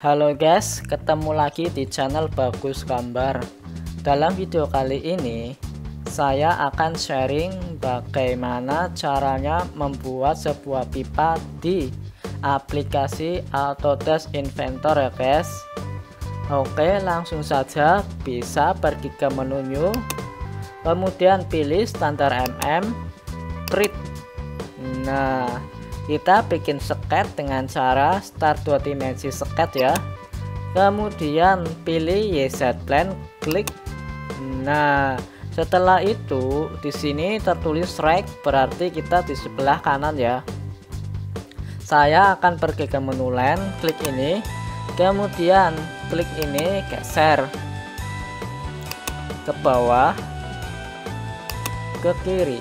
Halo guys, ketemu lagi di channel Bagus Gambar. Dalam video kali ini saya akan sharing bagaimana caranya membuat sebuah pipa di aplikasi Autodesk Inventor ya guys. Oke, langsung saja bisa pergi ke menu new, kemudian pilih standar print. Nah, kita bikin sket dengan cara start 2 dimensi sket ya, kemudian pilih YZ Plan, klik. Nah, setelah itu di sini tertulis right, berarti kita di sebelah kanan ya. Saya akan pergi ke menu line, klik ini, kemudian klik ini, geser ke bawah, ke kiri,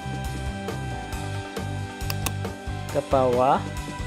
ke bawah,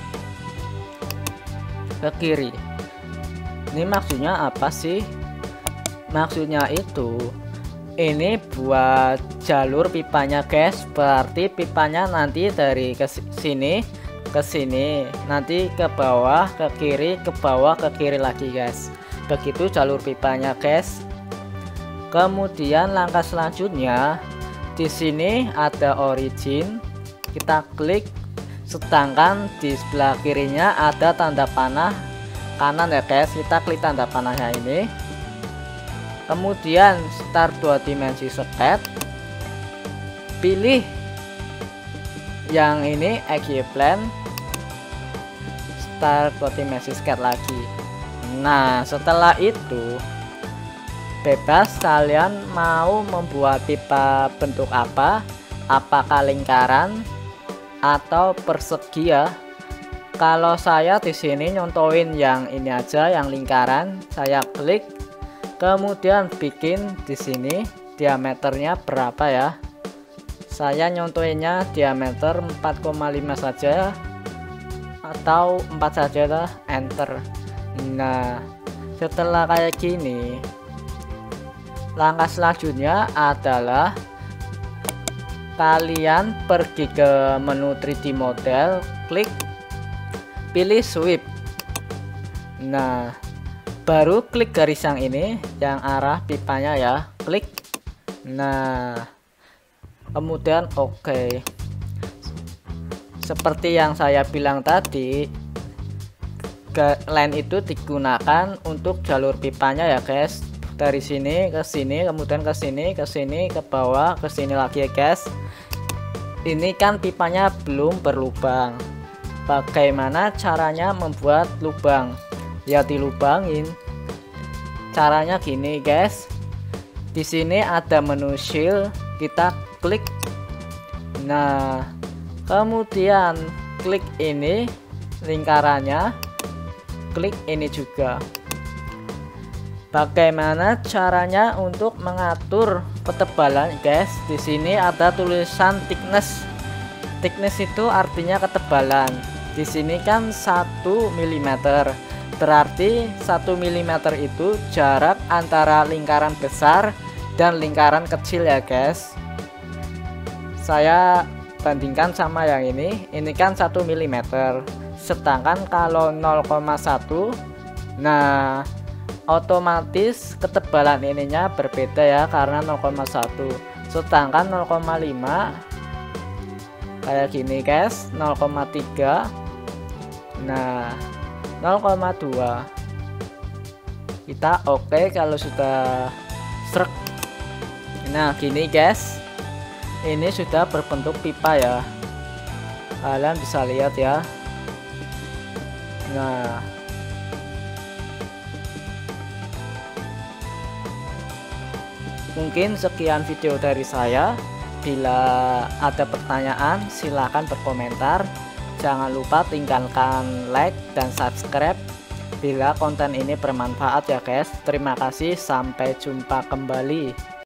ke kiri. Ini maksudnya apa sih? Maksudnya itu ini buat jalur pipanya guys, berarti pipanya nanti dari ke sini ke sini, nanti ke bawah, ke kiri, ke bawah, ke kiri lagi guys. Begitu jalur pipanya guys. Kemudian langkah selanjutnya di sini ada origin, kita klik. Sedangkan di sebelah kirinya ada tanda panah kanan ya guys, kita klik tanda panahnya ini, kemudian start 2 dimensi sket, pilih yang ini Plan, start 2 dimensi sket lagi. Nah, setelah itu bebas kalian mau membuat pipa bentuk apa, apakah lingkaran atau persegi ya. Kalau saya di sini nyontoin yang ini aja, yang lingkaran. Saya klik, kemudian bikin di sini diameternya berapa ya. Saya nyontoinnya diameter 4,5 saja atau 4 saja lah, enter. Nah, setelah kayak gini, langkah selanjutnya adalah kalian pergi ke menu 3D model, klik, pilih sweep. Nah, baru klik garis yang ini, yang arah pipanya ya, klik. Nah, kemudian oke. Seperti yang saya bilang tadi, line itu digunakan untuk jalur pipanya ya guys. Dari sini ke sini, kemudian ke sini, ke sini, ke bawah, ke sini lagi ya guys. Ini kan pipanya belum berlubang. Bagaimana caranya membuat lubang? Ya dilubangin. Caranya gini guys. Di sini ada menu shield, kita klik. Nah, kemudian klik ini lingkarannya, klik ini juga. Bagaimana caranya untuk mengatur ketebalan guys? Di sini ada tulisan thickness. Thickness itu artinya ketebalan. Di sini kan 1 mm. Berarti 1 mm itu jarak antara lingkaran besar dan lingkaran kecil ya guys. Saya bandingkan sama yang ini. Ini kan 1 mm. Sedangkan kalau 0,1, nah otomatis ketebalan ininya berbeda ya, karena 0,1. Sedangkan 0,5 kayak gini guys, 0,3. Nah, 0,2. Kita oke kalau sudah serak. Nah, gini guys. Ini sudah berbentuk pipa ya. Kalian bisa lihat ya. Nah, mungkin sekian video dari saya. Bila ada pertanyaan silahkan berkomentar. Jangan lupa tinggalkan like dan subscribe bila konten ini bermanfaat ya guys. Terima kasih, sampai jumpa kembali.